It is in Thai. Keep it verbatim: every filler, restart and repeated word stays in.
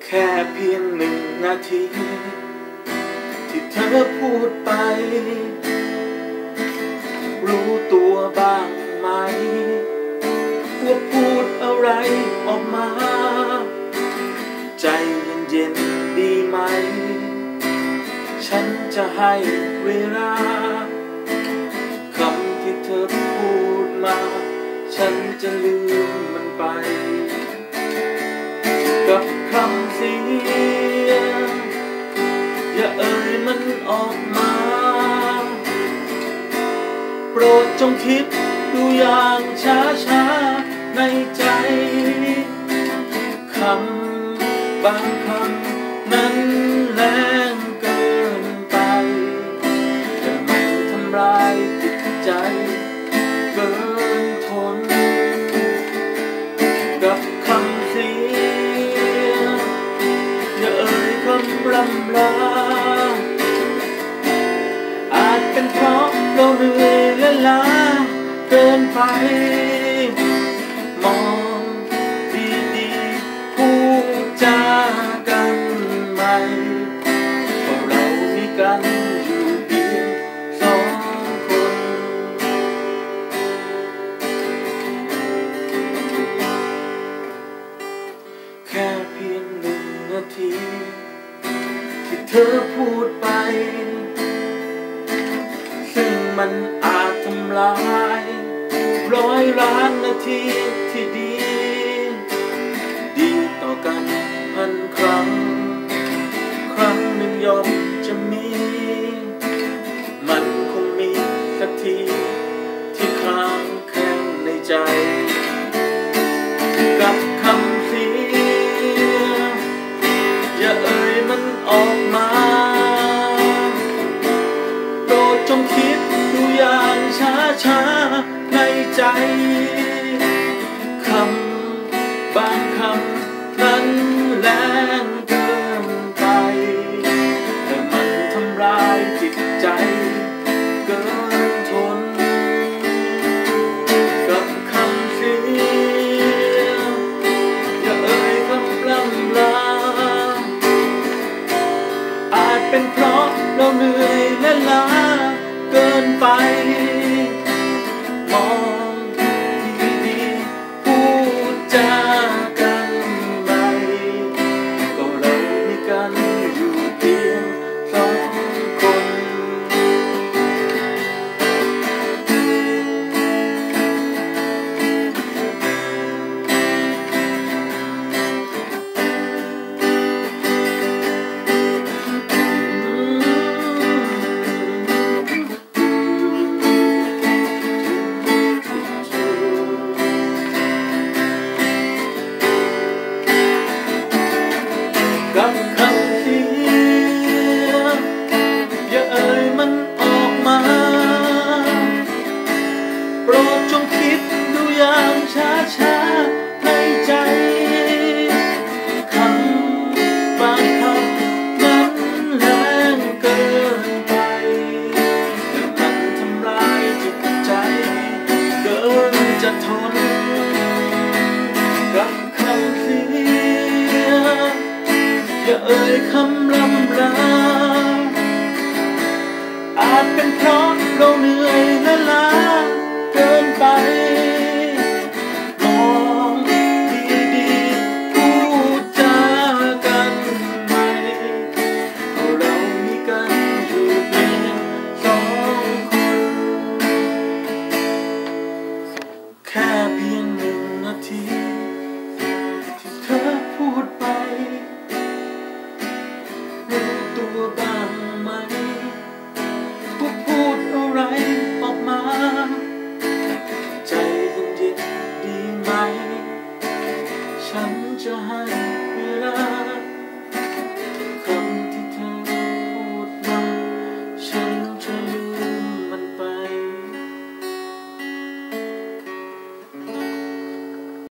แค่เพียงหนึ่งนาทีที่เธอพูดไปรู้ตัวบ้างไหมว่าพูดอะไรออกมาใจเย็นๆดีไหมฉันจะให้เวลาคำที่เธอพูดมาฉันจะลืมมันไปกับคำเสียงอย่าเอ่ยมันออกมาโปรดจงคิดดูอย่างช้าๆในใจคำบางคำนั้นแรงเกินไปแต่มันทำร้ายจิตใจเกินทนกับคำเสียงอย่าเอ่ยคำรำลาอาจเป็นเพราะเราเหนื่อยและล้าเกินไปมองดีๆพูดจากันใหม่เพราะเรามีกันอยู่เพียงสองคนแค่เพียงหนึ่งนาทีที่เธอพูดไปซึ่งมันอาจทำลายร้อยล้านนาทีที่ดีดีต่อกันพันครั้งครั้งหนึ่งย่อมจะมีมันคงมีสักทีที่ค้างแข็งในใจกับคำเสียงอย่าเอ่ยมันออกมาโปรดจงคิดดูอย่างช้าๆในใจคำบางคำนั้นแรงเกินไปแต่มันทำร้ายจิตใจเกินทนกับคำเสียงอย่าเอ่ยคำล่ำลาอาจเป็นเพราะเราเหนื่อยและล้าเกินไปมองดีๆพูดจากันใหม่ก็เรามีกันอยู่เพียงสองคนกับคำเสียงอย่าเอ่ยมันออกมาโปรดจงคิดดูอย่างช้าๆในใจคำบางคำนั้นแรงเกินไปแต่มันทำร้ายจิตใจเกินจะทนกับคำเสียงอย่าเอ่ยคำลำลาอาจเป็นเพราะเราเหนื่อยและล้าเกินไปมองดีๆพูดจากันใหม่เพราะเรามีกันอยู่เพียงสองคนแค่เพียงหนึ่งนาทีที่เธอพูดไปรู้ตัวบ้างไหมว่าพูดอะไรออกมาใจเย็นๆดีไหมฉันจะให้